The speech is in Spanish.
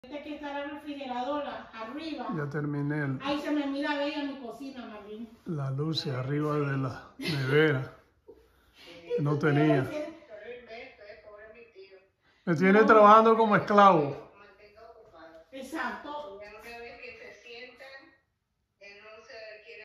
Que está la refrigeradora arriba. Ya terminé. Ahí se me mira bella mi cocina, Marlene. La luz arriba de la nevera. No tenía. Me tiene trabajando como esclavo. Exacto.